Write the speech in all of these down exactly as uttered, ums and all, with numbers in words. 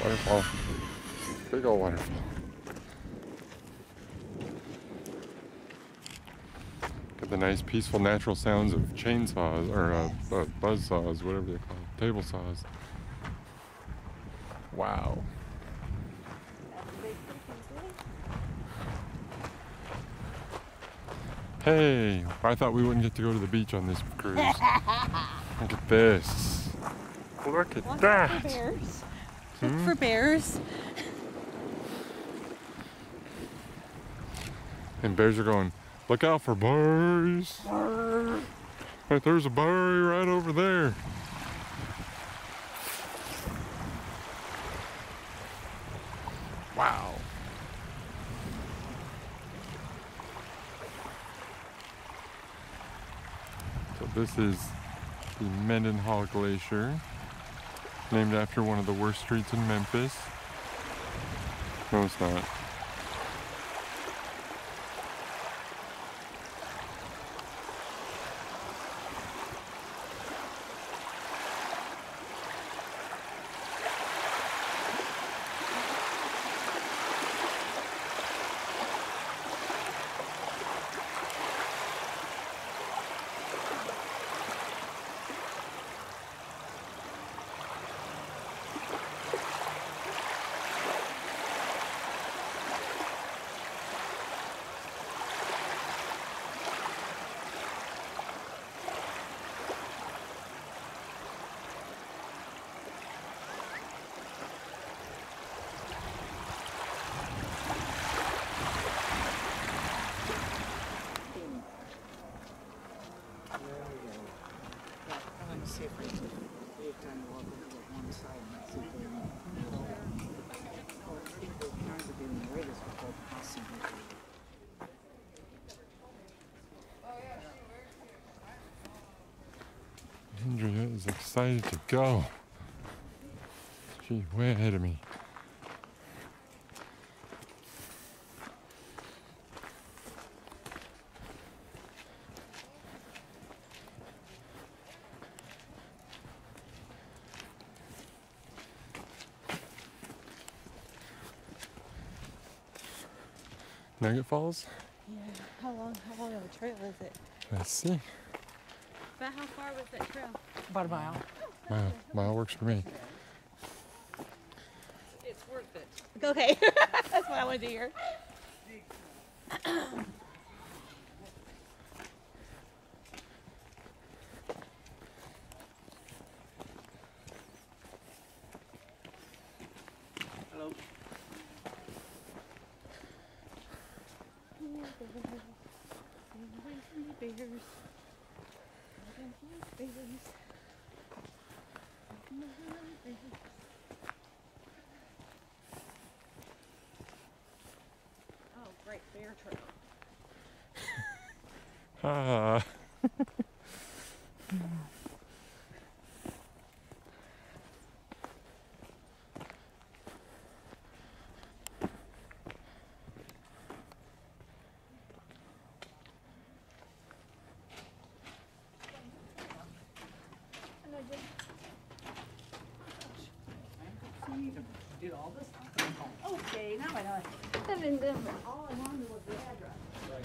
Waterfall. Big old waterfall. Got the nice peaceful natural sounds of chainsaws, or uh, uh, buzz saws, whatever they call them, table saws. Wow. Hey, I thought we wouldn't get to go to the beach on this cruise. Look at this. Look at Watch that. out for bears. Hmm? Look for bears. And bears are going, look out for bears. Right, there's a bear right over there. Wow. So this is the Mendenhall Glacier, named after one of the worst streets in Memphis. No, it's not. See if we can we've done a little bit of one side and see if we can or I think we're trying to do the latest before crossing. Andrea is excited to go. She's way ahead of me. Nugget Falls? Yeah. How long? How long of a trail is it? Let's see. About how far was that trail? About a mile. Mile, mile works for me. It's worth it. Okay. That's what I wanted to hear. Hello. Bears. Oh, great bear trail. Ah. Did all this? Okay, now I know. I didn't do it. All I wanted was the address. Right.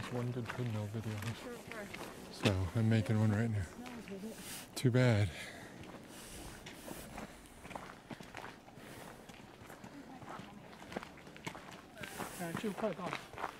one good treadmill video. Sure, sure. So I'm making one right now. Smells with it. Too bad. Uh, two快到。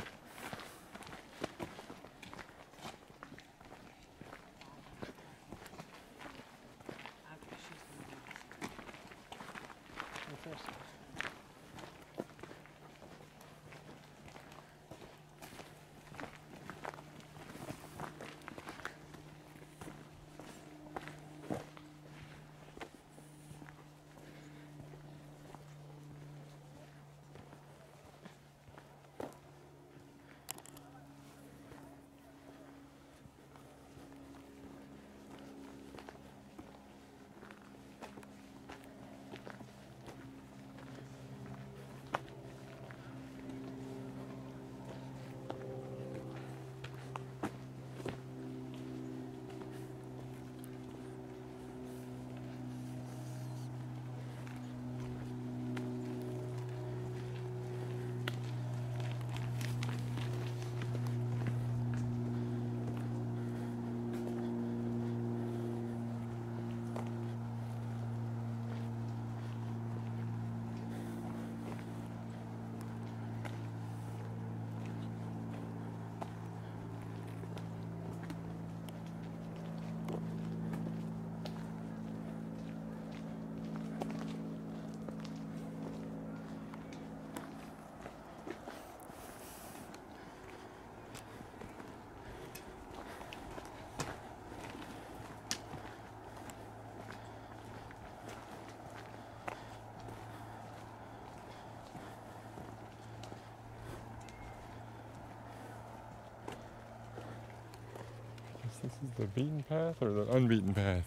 This is the beaten path or the unbeaten path?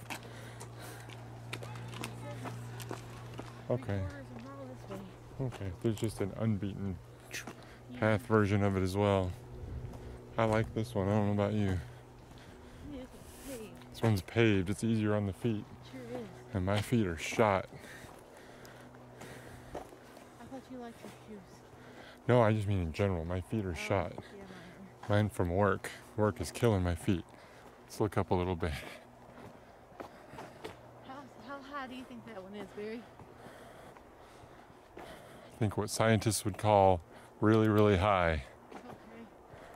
Okay. Okay, there's just an unbeaten tr- path version of it as well. I like this one. I don't know about you. This one's paved. It's easier on the feet. Sure is. And my feet are shot. I thought you liked your shoes. No, I just mean in general. My feet are Oh, shot. yeah, mine Mine from work. Work is killing my feet. Let's look up a little bit. are. How, how high do you think that one is, Barry? I think what scientists would call really, really high. Okay.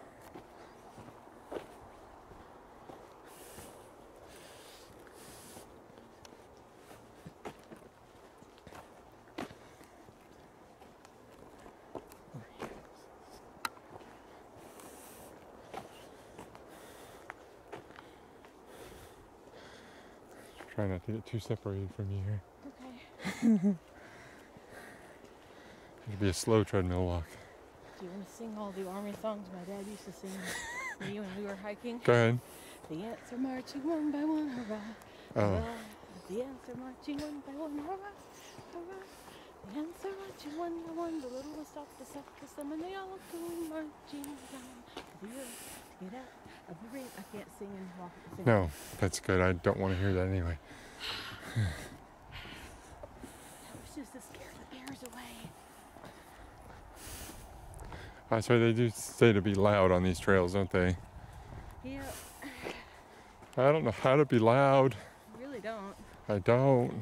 Try not to get too separated from you here. Okay. It'll be a slow treadmill walk. Do you want to sing all the army songs my dad used to sing when you and we were hiking? Go ahead. The ants are marching one by one, hurrah, Oh, hurrah. The ants are marching one by one, hurrah, hurrah. The ants are marching one by one. The little ones stop to suck them, and they all go marching down to the earth to get out of the rain. I can't sing and walk at the same time. no, that's good. I don't want to hear that anyway. That was just to scare the bears away. That's why they do say to be loud on these trails, don't they? Yeah, I don't know how to be loud. I really don't. I don't.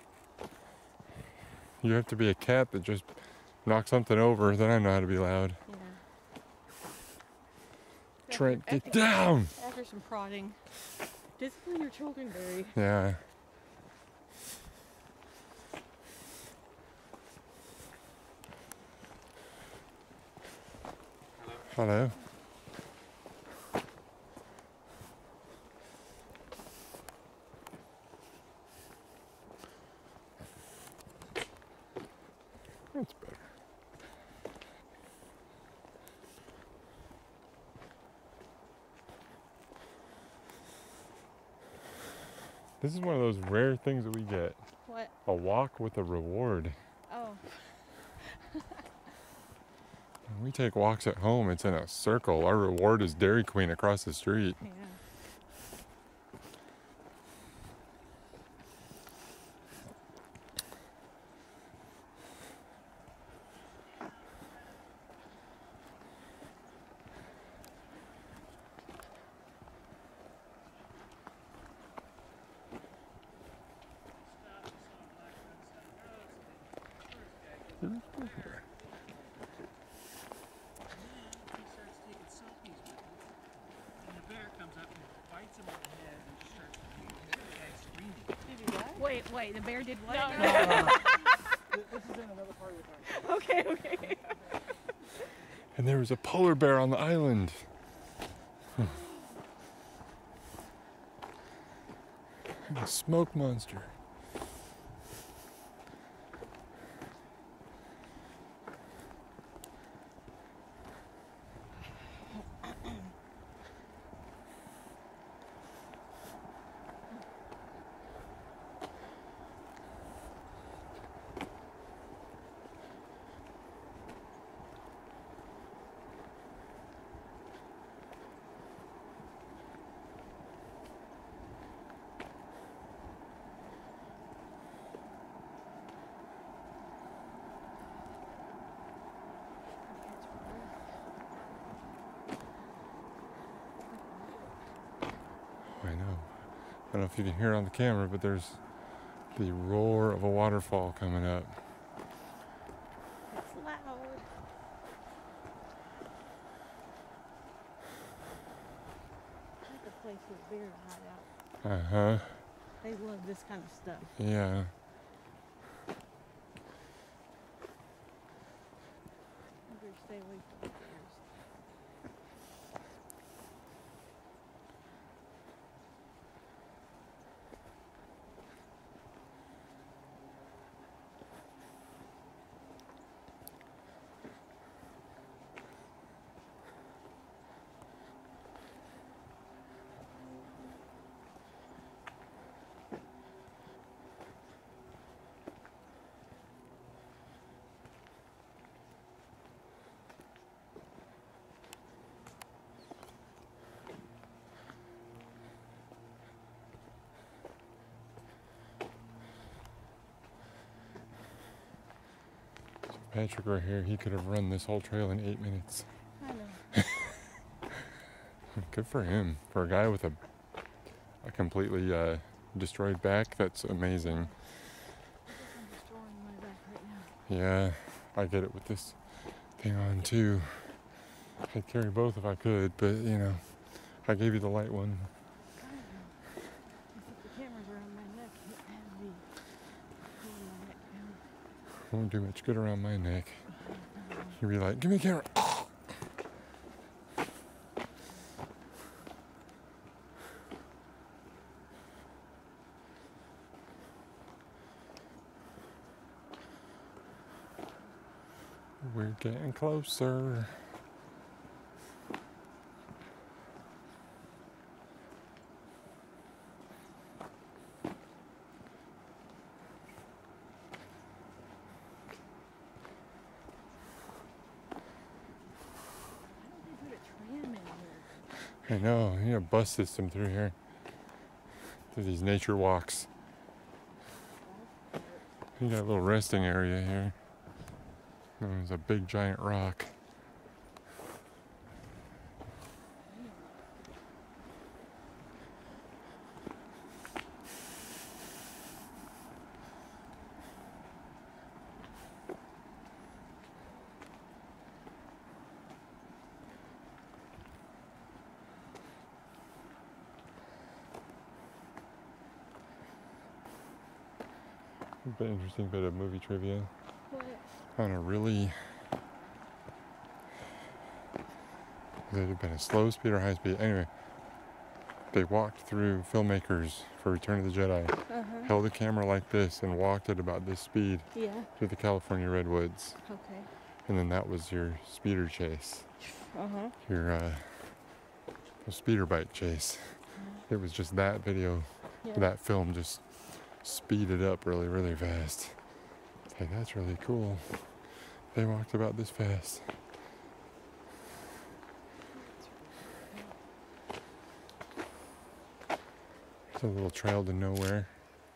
You have to be a cat that just knocks something over, then I know how to be loud. Yeah. Trent, After- get down! After some prodding. Discipline your children, Barry. Yeah. Hello. That's better. This is one of those rare things that we get. What? A walk with a reward. Oh. When we take walks at home, it's in a circle. Our reward is Dairy Queen across the street. Yeah. He starts taking selfies with him, and the bear comes up and bites him on the head and just starts screaming. Did he die? Wait, wait, the bear did what? No, no, no. This is in another part of the park. Okay, okay. And there was a polar bear on the island. And a smoke monster. I know. I don't know if you can hear it on the camera, but there's the roar of a waterfall coming up. It's loud. I think the place was very hot out. Uh-huh. They love this kind of stuff. Yeah. You better stay away from the bears. Patrick right here, he could have run this whole trail in eight minutes. I know. Good for him. For a guy with a, a completely uh, destroyed back, that's amazing. I'm destroying my back right now. Yeah, I get it with this thing on too. I'd carry both if I could, but you know, I gave you the light one. I know. If the camera's around my neck, it has me pulling my neck down. Won't do much good around my neck. You'd be like, give me a camera. We're getting closer. I know, you need a bus system through here. Through these nature walks. You got a little resting area here. There's a big giant rock. A bit interesting bit of movie trivia. What? On a really, it had been a slow speed or high speed. Anyway, they walked through, filmmakers for Return of the Jedi, Uh-huh. held a camera like this and walked at about this speed Yeah. through the California redwoods. Okay. And then that was your speeder chase, Uh-huh. your uh, speeder bike chase. It was just that video, Yeah. that film just speeded up really, really fast. It's like, that's really cool. They walked about this fast. It's a little trail to nowhere.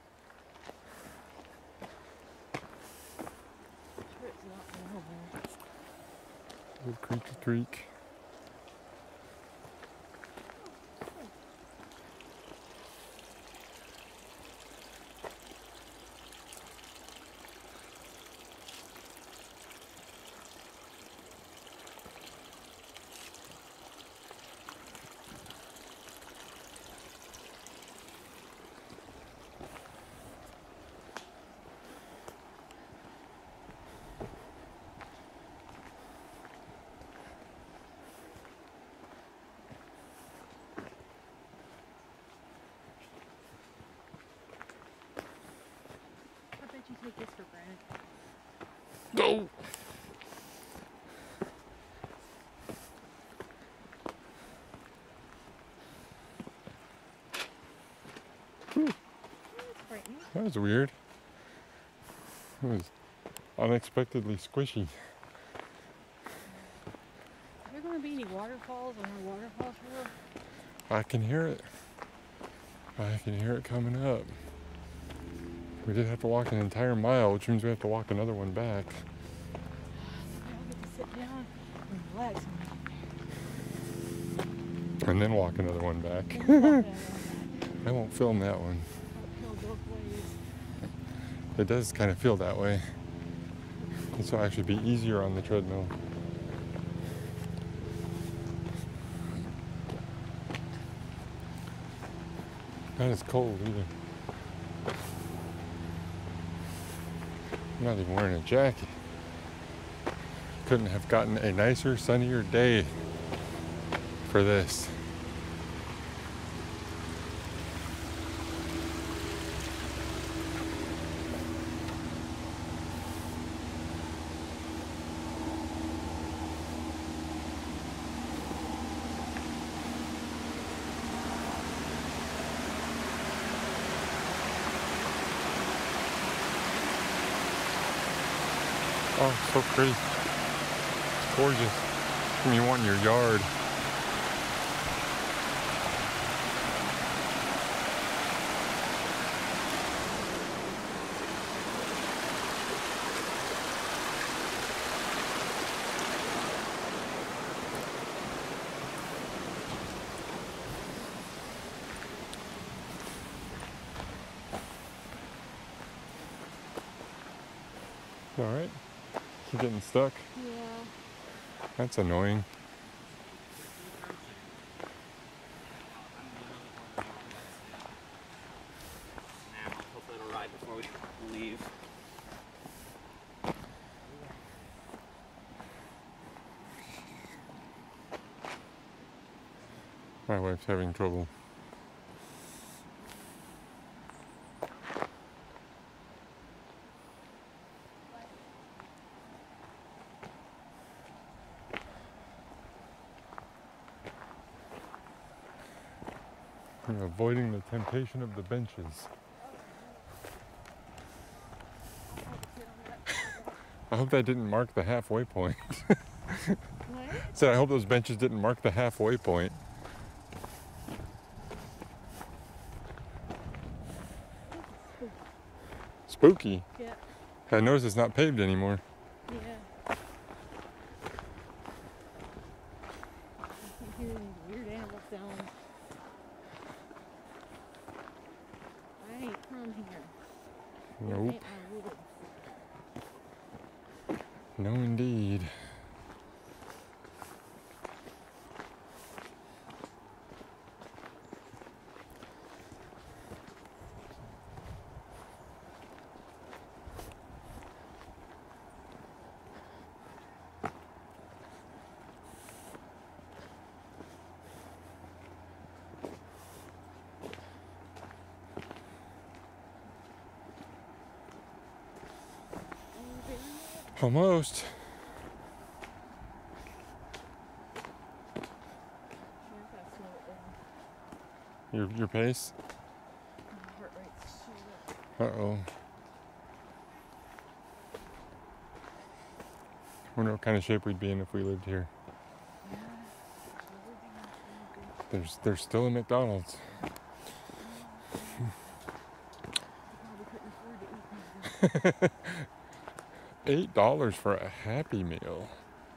Sure it's not nowhere. Little creaky creek. you take this for granted? Go! That's frightening. That was weird. It was unexpectedly squishy. Are there going to be any waterfalls on our waterfall trail? I can hear it. I can hear it coming up. We did have to walk an entire mile, which means we have to walk another one back. I'll get to sit down and relax. And then walk another one back. And walk that one back. I won't film that one. Uphill both ways. It does kind of feel that way. This will actually be easier on the treadmill. Not as cold either. I'm not even wearing a jacket. Couldn't have gotten a nicer, sunnier day for this. Oh, it's so pretty. It's gorgeous. I mean, you want in your yard. All right. You're getting stuck. Yeah. That's annoying. Now, hopefully it'll ride before we leave. My wife's having trouble. You're avoiding the temptation of the benches. I hope that didn't mark the halfway point. What? So I hope those benches didn't mark the halfway point. Spooky. Yeah. I noticed it's not paved anymore. Yeah. I hear these weird animal sounds. I ain't from here. This Nope. ain't my woods. No, indeed. Almost. Your your pace? My heart rate's shooting up. Uh oh. Wonder what kind of shape we'd be in if we lived here. Yeah. Everything is really good. There's there's still a McDonald's. Probably couldn't afford to eat these. Eight dollars for a Happy Meal.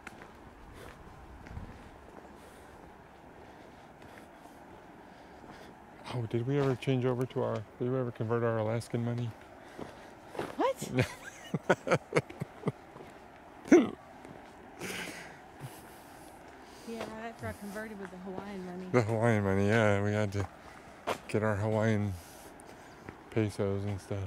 Oh, did we ever change over to our? Did we ever convert our Alaskan money? What? Yeah, after I converted with the Hawaiian money. The Hawaiian money, yeah. We had to get our Hawaiian pesos and stuff.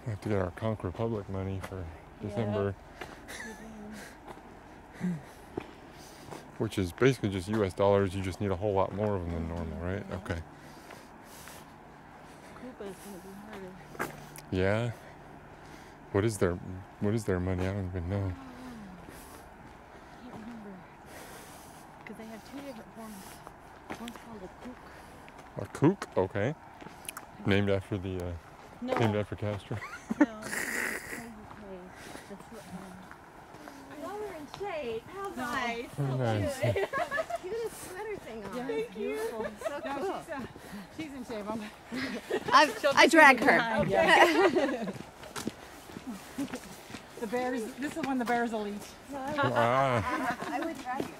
We have to get our Conch Republic money for December, which is basically just U S dollars. You just need a whole lot more of them than normal, right? Okay. Cuba's gonna be harder. Yeah. What is their What is their money? I don't even know. I can't remember. Because they have two different forms. One's called a kook. A kook? Okay. Named after the. Uh, No. named after Castro. No. That's what. Um, While we're in shade, how No. nice. Oh, nice. The cutest sweater thing on. yeah, Thank it's beautiful. So No, cool. she's, uh, she's in shape. I'm, I've, I drag her. yeah. The bears, this is when the bears will eat. Ah. I would drag you.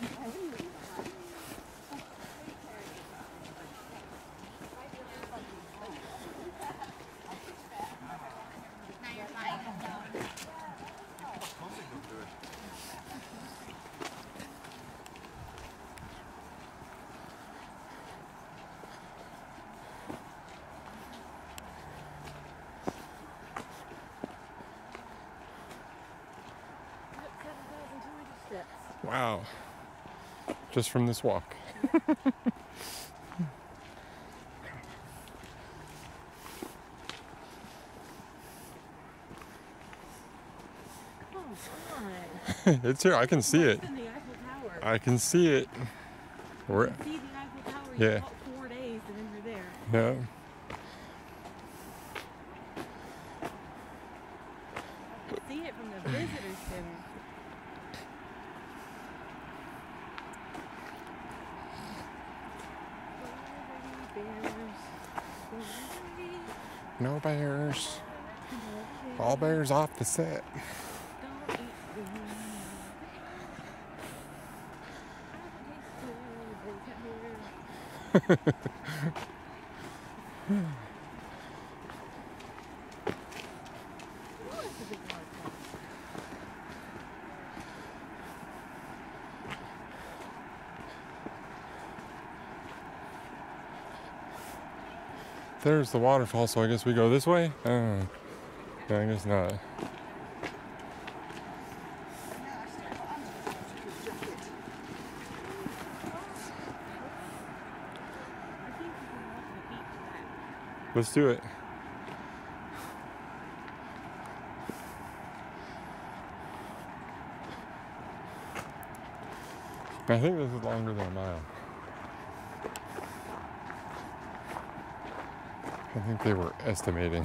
Wow. Just from this walk. It's here. I can see it. The Eiffel Tower. I can see it. We're, You see the Eiffel Tower. Yeah. You walk four days and then you're there. yeah. I can see it from the visitor center. No bears. All bears off the set. Don't eat the wind. I can taste the There's the waterfall, so I guess we go this way? Oh. Yeah, I guess not. Let's do it. I think this is longer than a mile. I think they were estimating.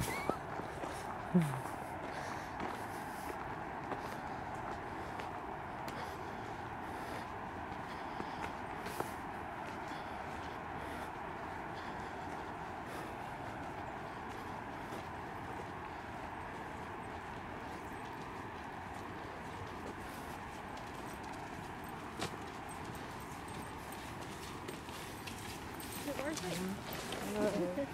Is it worth it?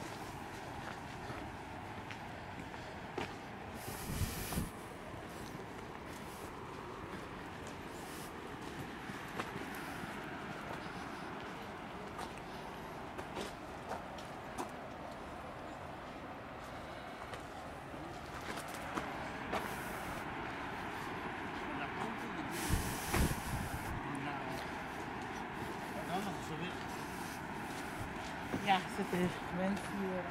Ja, zitten mensen hier.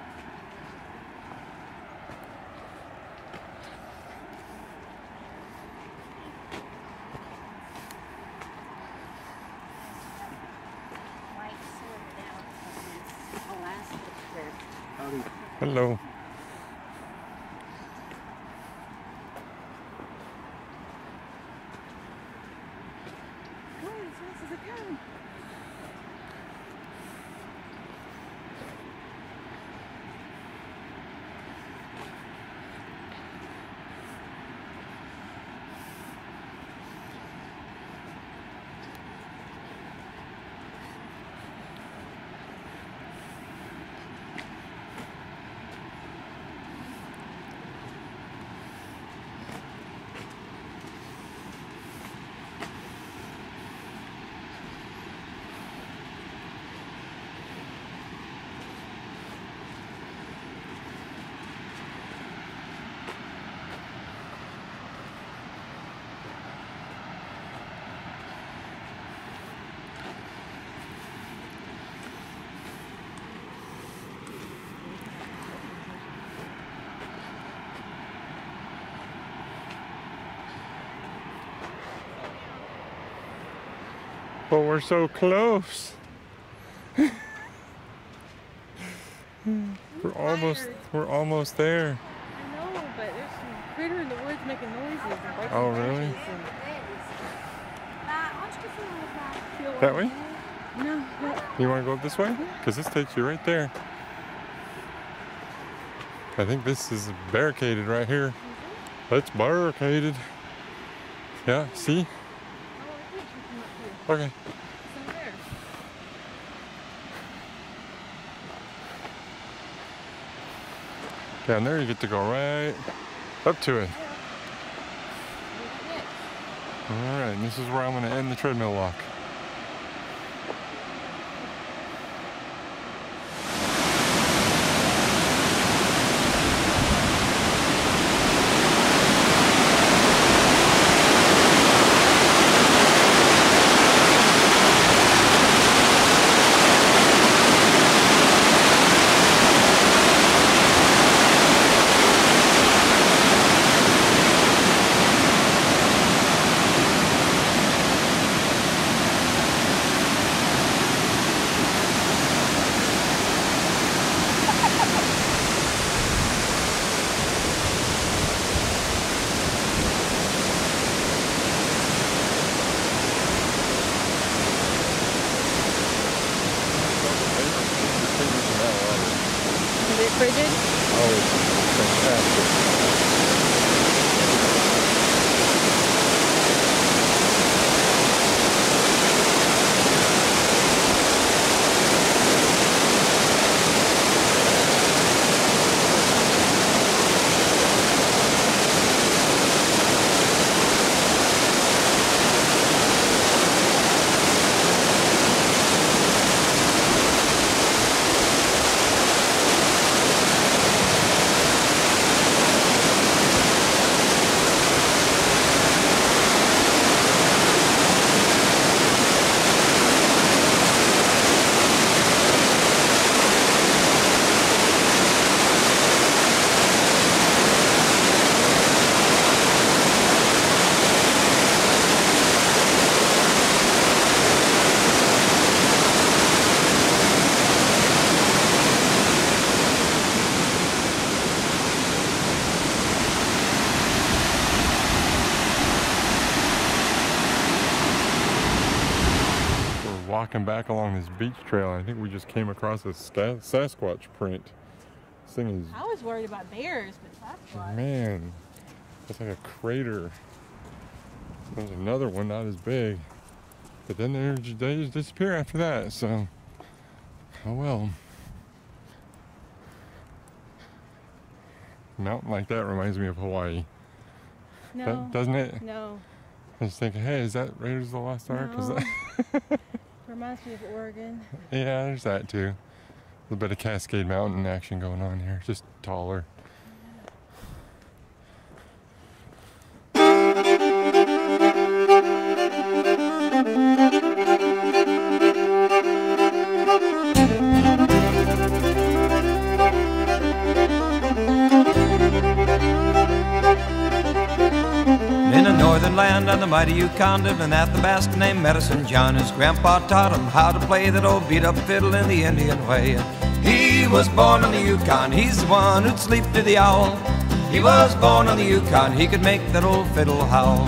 White sorted out from this elastic strip. Hello. Going as fast as it can. But we're so close. We're almost, tired. we're almost there. I know, but there's some critter in the woods making noises and breaking Oh, really? branches and That way? no, no. You want to go up this way? Because this takes you right there. I think this is barricaded right here. It's barricaded. Yeah, see? Oh, I think we come up here. Okay. It's over there. Down there you get to go right up to it. Alright, and this is where I'm going to end the treadmill walk. Is it frigid? Oh, it's fantastic. Walking back along this beach trail, I think we just came across a Ska- Sasquatch print. This thing is, I was worried about bears, but Sasquatch. man, it's like a crater. There's another one, not as big, but then they just, they just disappear after that. So, oh well. A mountain like that reminds me of Hawaii, No. That- doesn't it? No. I was thinking, hey, is that Raiders of the Lost Ark? Is No. that? Reminds me of Oregon. Yeah, there's that too. A little bit of Cascade Mountain action going on here, just taller. In a northern land on the mighty Yukon, lived an Athabascan named Medicine John. His grandpa taught him how to play that old beat-up fiddle in the Indian way. He was born on the Yukon, he's the one who'd sleep to the owl. He was born on the Yukon, he could make that old fiddle howl.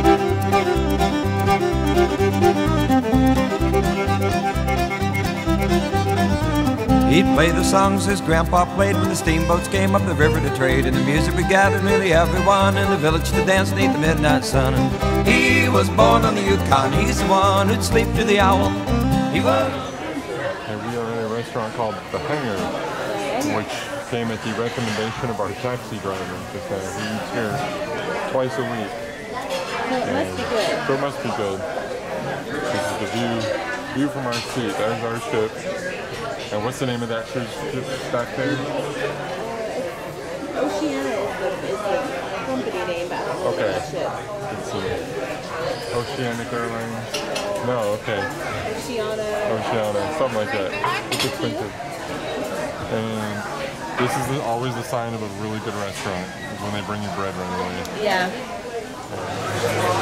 He'd play the songs his grandpa played when the steamboats came up the river to trade. And the music would gather nearly everyone in the village to dance beneath the midnight sun. And he was born on the Yukon, he's the one who'd sleep to the owl. He was... And we are in a restaurant called The Hangar, which came at the recommendation of our taxi driver. Just, uh, he eats here twice a week. So it must be good. So it must be good. This is the view, view from our seat. There's our ship. And what's the name of that cruise ship back there? Oceana is the, is the company name, but I don't know Okay. the ship. Let's see. Oceanic Airlines? No, okay. Oceana. Oceana, something like that. It's expensive. And this is the, always the sign of a really good restaurant, is when they bring you bread right away. Yeah.